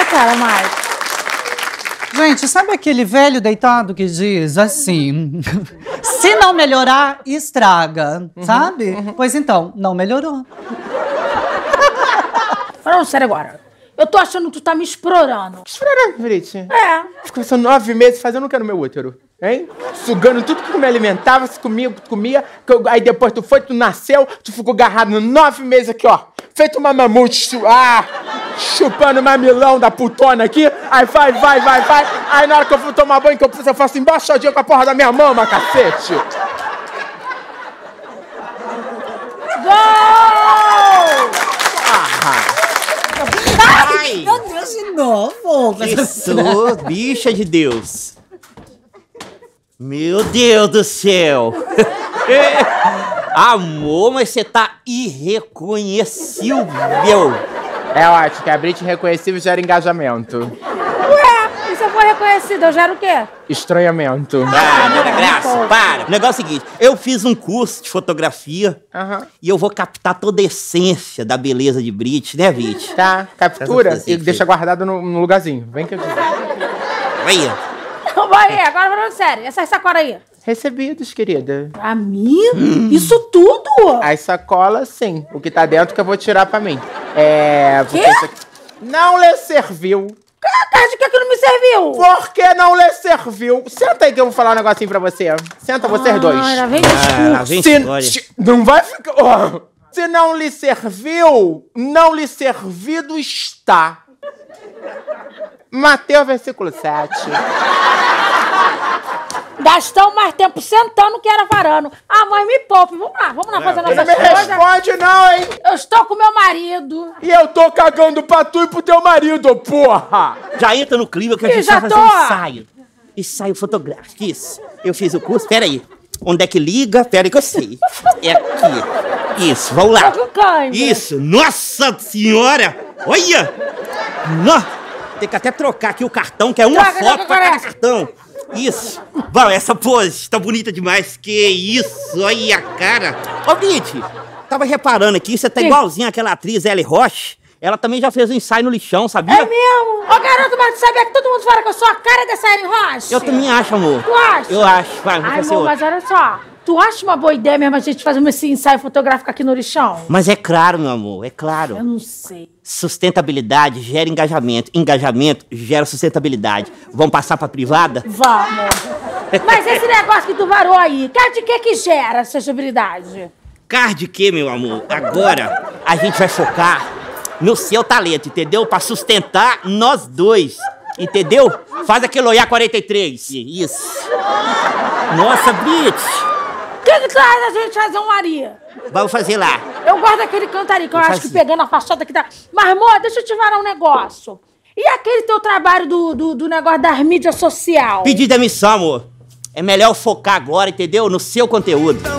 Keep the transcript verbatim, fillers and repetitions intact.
cara, Mike. Gente, sabe aquele velho deitado que diz assim... Se não melhorar, estraga, uhum, sabe? Uhum. Pois então, não melhorou. Falando sério agora. Eu tô achando que tu tá me explorando. Explorando, Brit? É. Ficou só nove meses fazendo o que no meu útero? Hein? Sugando tudo que tu me alimentava, se comia, tu comia. Que eu, aí depois tu foi, tu nasceu, tu ficou agarrado nove meses aqui, ó. Feito uma mamute, ah, chupando mamilão da putona aqui. Aí vai, vai, vai, vai. Aí na hora que eu fui tomar banho, que eu, eu faço embaixadinha com a porra da minha mama, cacete. Gol! Ai, meu Deus, de novo. Isso, bicha de Deus. Meu Deus do céu. Amor, mas você tá irreconhecível. É ótimo, que a Brit reconhecível gera engajamento. Ué, e se eu for reconhecida, eu gero o quê? Estranhamento. Ah, Dona Graça, para. O negócio é o seguinte, eu fiz um curso de fotografia, uhum, e eu vou captar toda a essência da beleza de Brit, né, Brit? Tá, captura e deixa guardado no, no lugarzinho. Vem que eu digo. Aí. Vai, agora falando sério, essa sacola aí. Recebidos, querida. Pra mim? Hum. Isso tudo? As sacolas, sim. O que tá dentro que eu vou tirar pra mim. É... Quê? Você... Não lhe serviu. Cara, de que que não me serviu? Por que não lhe serviu? Senta aí que eu vou falar um negocinho pra você. Senta vocês ah, dois. Lá vem discurso. Ah, vem história. Se... Não vai ficar... Oh. Se não lhe serviu, não lhe servido está. Mateus, versículo sete. Gastou mais tempo sentando que era varando. Ah, mãe, me poupe. Vamos lá, vamos lá fazer nossas coisas. Não me responde não, hein? Eu estou com meu marido. E eu tô cagando pra tu e pro teu marido, porra! Já entra no clima que a Ih, gente já vai tô. fazer um ensaio. Ensaio fotográfico, isso. Eu fiz o curso, peraí. Onde é que liga? Peraí que eu sei. É aqui. Isso, vamos lá. Tô com cãibra. Isso, nossa senhora! Olha! Nó. Tem que até trocar aqui o cartão, que é uma Troca, foto troca, pra cada troca. cartão. Isso. Vamos, essa pose tá bonita demais. Que isso, olha a cara. Ô, Brit, tava reparando aqui, você tá Sim. igualzinha àquela atriz Ellie Roche. Ela também já fez um ensaio no lixão, sabia? É mesmo? Ô, garoto, mas tu sabia que todo mundo fala que eu sou a cara dessa Ellen Roche? Eu também acho, amor. Tu acha? Eu acho. Vai, vamos Ai, fazer amor, outro. mas olha só. Tu acha uma boa ideia mesmo a gente fazer esse ensaio fotográfico aqui no lixão? Mas é claro, meu amor, é claro. Eu não sei. Sustentabilidade gera engajamento. Engajamento gera sustentabilidade. Vamos passar pra privada? Vamos. Mas esse negócio que tu varou aí, cara, de que que gera sustentabilidade? Car de quê, meu amor? Agora a gente vai focar no seu talento, entendeu? Pra sustentar nós dois, entendeu? Faz aquele olhar quarenta e três. Isso. Nossa, Brit. O que que traz a gente fazer um Ari? Vamos fazer lá. Eu gosto daquele cantarinho, que eu Vou acho que fazer. pegando a fachada que tá... Mas, amor, deixa eu te falar um negócio. E aquele teu trabalho do, do, do negócio das mídias sociais? Pedir demissão, amor. É melhor focar agora, entendeu? No seu conteúdo.